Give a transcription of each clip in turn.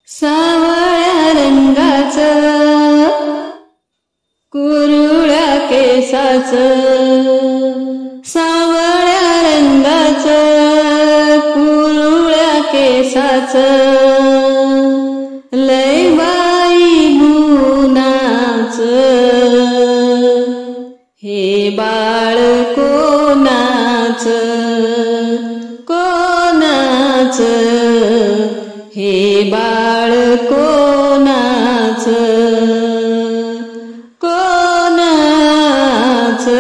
सावळ्या रंगाचं कुरुळ्या केसाचं, सावळ्या रंगाचं कुरुळ्या केसाचं, लय बाई गुणाचं, हे बाळ कोणाचं, कोणाचं, हे बाळ कोणाचं, कोणाचं,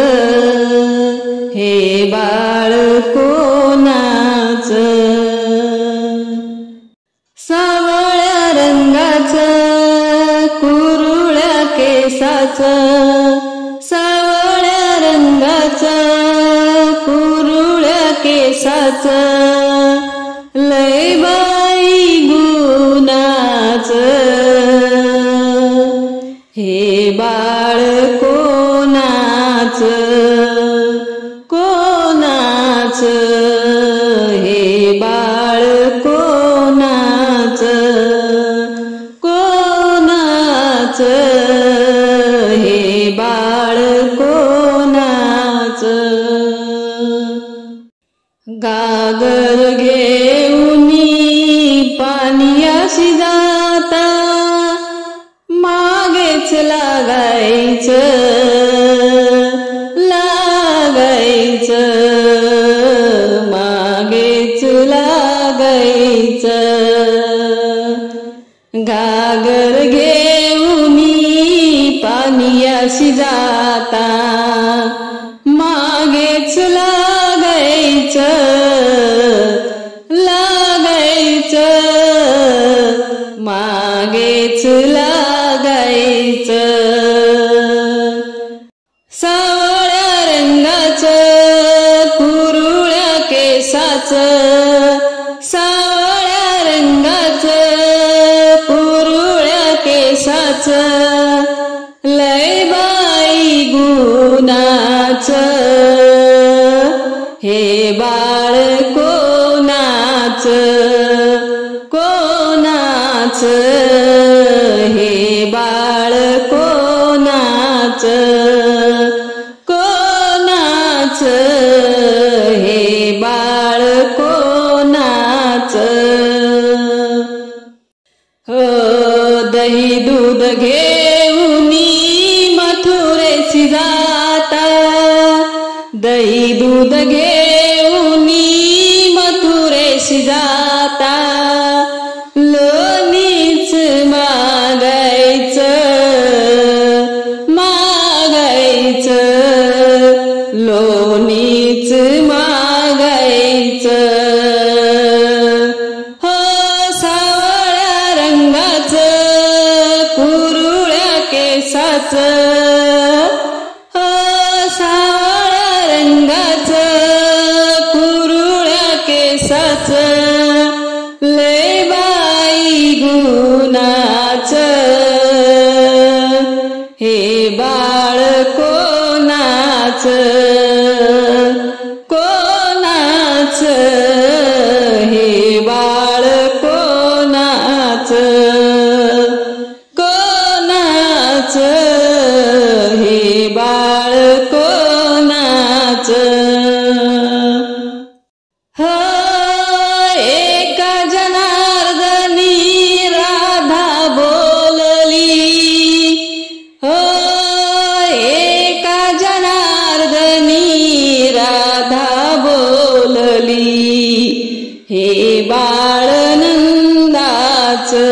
हे बाळ कोणाचं. सावळ्या रंगाचं कुरुळ्या केसाचं, सावळ्या रंगाचं कुरुळ्या केसाचं, लय बाई गुणाचं, हे बाळ कोणाचं, कोणाचं, हे बाळ कोणाचं, कोणाचं, हे बाळ कोणाचं. गागर घेऊनी पाण्याशी जाता, मागेच लागायचं, लागायचं, मागेच लागायचं. गागर घेऊनी पाण्याशी जाता, मागेच लागायचं, लागायचं, मागेच लागायचं. सावळ्या रंगाचं कुरुळ्या केसाचं, सावळ्या रंगाचं कुरुळ्या केसाचं, लय बाई गुणाचं, हे बाळ कोणाचं, कोणाचं, हे बाळ कोणाचं, कोणाचं, हे बाळ कोणाचं. दही दूध घेऊनी मथुरेशी जाता, दही दूध घेऊनी मथुरेशी जाता, लोणीच मागायचं, मागायचं, लोणीच मागायचं. हो सावळ्या रंगाचं कुरुळ्या केसाचं, हो सावळ्या रंगाचं कुरुळ्या केसाचं, लय बाई गुणाचं, हे बाळ कोणाचं, कोणाचं, हे बाळ कोणाचं, कोणाचं, हे बाळ कोणाचं. एका जनार्दनी राधा बोलली, हो एका जनार्दनी राधा बोलली, हे बाळ नंदाचं,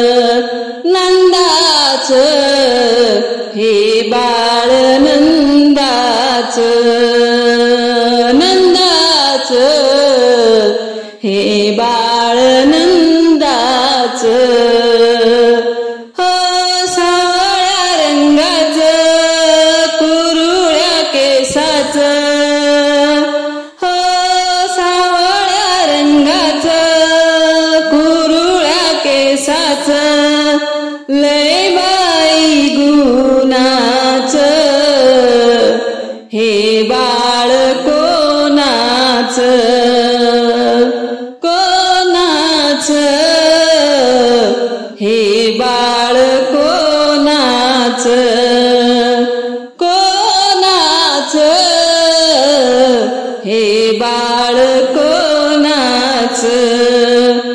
नंदाचं, हे बाळ नंदाचं, नंदाचं, हे बाळ नंदाचं. हो सावळ्या रंगाचं कुरुळ्या केसाचं, हो सावळ्या रंगाचं कुरुळ्या केसाचं, लय बाई गुणाचं, हे बाळ कोणाचं, कोणाचं, कोणाचं हे बाळ कोणाचं